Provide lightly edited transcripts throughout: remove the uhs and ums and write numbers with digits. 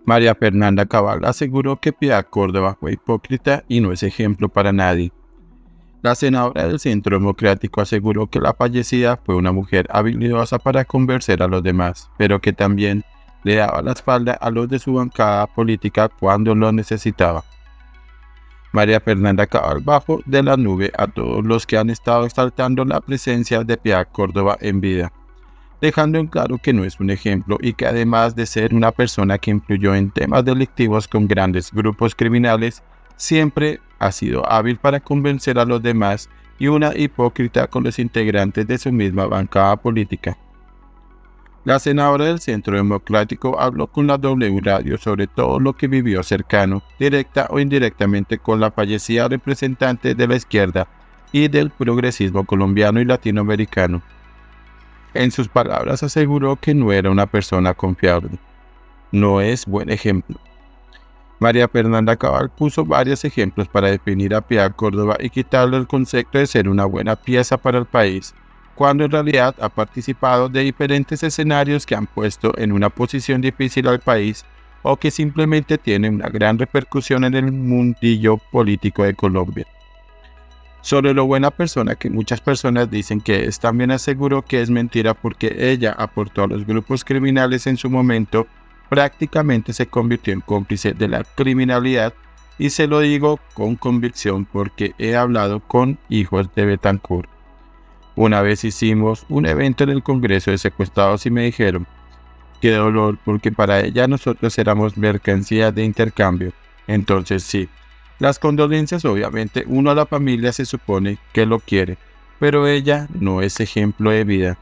María Fernanda Cabal aseguró que Piedad Córdoba fue hipócrita y no es ejemplo para nadie. La senadora del Centro Democrático aseguró que la fallecida fue una mujer habilidosa para convencer a los demás, pero que también le daba la espalda a los de su bancada política cuando lo necesitaba. María Fernanda Cabal bajó de la nube a todos los que han estado exaltando la presencia de Piedad Córdoba en vida, dejando en claro que no es un ejemplo y que además de ser una persona que influyó en temas delictivos con grandes grupos criminales, siempre ha sido hábil para convencer a los demás y una hipócrita con los integrantes de su misma bancada política. La senadora del Centro Democrático habló con la W Radio sobre todo lo que vivió cercano, directa o indirectamente con la fallecida representante de la izquierda y del progresismo colombiano y latinoamericano. En sus palabras aseguró que no era una persona confiable. No es buen ejemplo. María Fernanda Cabal puso varios ejemplos para definir a Piedad Córdoba y quitarle el concepto de ser una buena pieza para el país, cuando en realidad ha participado de diferentes escenarios que han puesto en una posición difícil al país o que simplemente tienen una gran repercusión en el mundillo político de Colombia. Sobre lo buena persona que muchas personas dicen que es, también aseguró que es mentira porque ella aportó a los grupos criminales en su momento, prácticamente se convirtió en cómplice de la criminalidad y se lo digo con convicción porque he hablado con hijos de Betancourt. Una vez hicimos un evento en el Congreso de Secuestrados y me dijeron, qué dolor porque para ella nosotros éramos mercancía de intercambio. Entonces sí, las condolencias obviamente uno a la familia se supone que lo quiere, pero ella no es ejemplo de vida.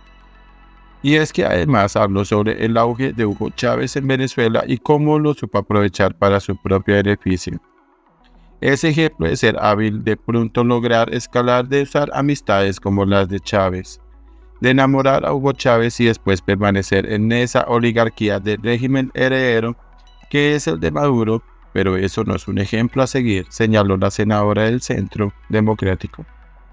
Y es que además habló sobre el auge de Hugo Chávez en Venezuela y cómo lo supo aprovechar para su propio beneficio. Ese ejemplo de ser hábil de pronto lograr escalar, de usar amistades como las de Chávez, de enamorar a Hugo Chávez y después permanecer en esa oligarquía del régimen heredero que es el de Maduro, pero eso no es un ejemplo a seguir, señaló la senadora del Centro Democrático.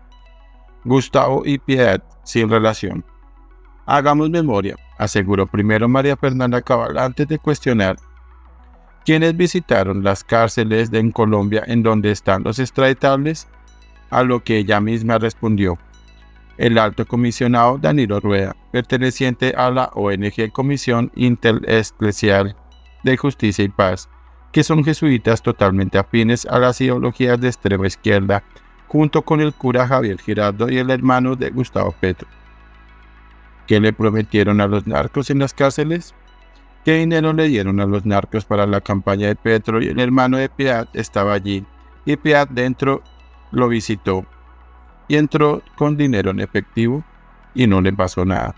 Gustavo y Piedad sin relación. Hagamos memoria, aseguró primero María Fernanda Cabal antes de cuestionar quiénes visitaron las cárceles en Colombia en donde están los extraditables, a lo que ella misma respondió. El alto comisionado Danilo Rueda, perteneciente a la ONG Comisión Interespecial de Justicia y Paz, que son jesuitas totalmente afines a las ideologías de extrema izquierda, junto con el cura Javier Giraldo y el hermano de Gustavo Petro. ¿Qué le prometieron a los narcos en las cárceles? ¿Qué dinero le dieron a los narcos para la campaña de Petro? Y el hermano de Piedad estaba allí, y Piedad dentro lo visitó, y entró con dinero en efectivo, y no le pasó nada.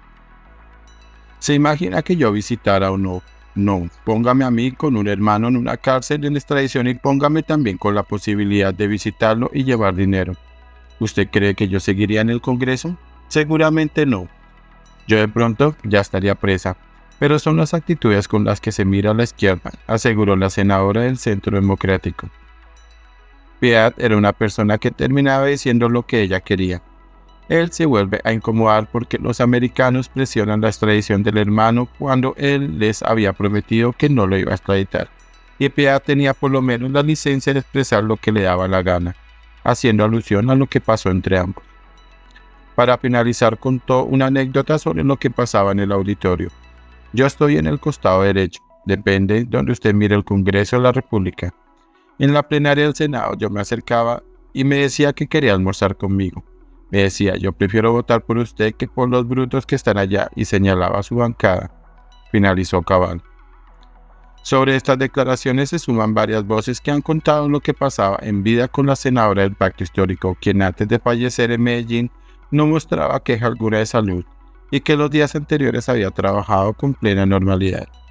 ¿Se imagina que yo visitara o no? No, póngame a mí con un hermano en una cárcel en extradición y póngame también con la posibilidad de visitarlo y llevar dinero. ¿Usted cree que yo seguiría en el Congreso? Seguramente no. Yo de pronto ya estaría presa, pero son las actitudes con las que se mira a la izquierda, aseguró la senadora del Centro Democrático. Piedad era una persona que terminaba diciendo lo que ella quería. Él se vuelve a incomodar porque los americanos presionan la extradición del hermano cuando él les había prometido que no lo iba a extraditar, y Piedad tenía por lo menos la licencia de expresar lo que le daba la gana, haciendo alusión a lo que pasó entre ambos. Para finalizar contó una anécdota sobre lo que pasaba en el auditorio. Yo estoy en el costado derecho, depende donde usted mire el Congreso de la República. En la plenaria del Senado yo me acercaba y me decía que quería almorzar conmigo. Me decía, yo prefiero votar por usted que por los brutos que están allá, y señalaba su bancada. Finalizó Cabal. Sobre estas declaraciones se suman varias voces que han contado lo que pasaba en vida con la senadora del Pacto Histórico, quien antes de fallecer en Medellín no mostraba queja alguna de salud y que los días anteriores había trabajado con plena normalidad.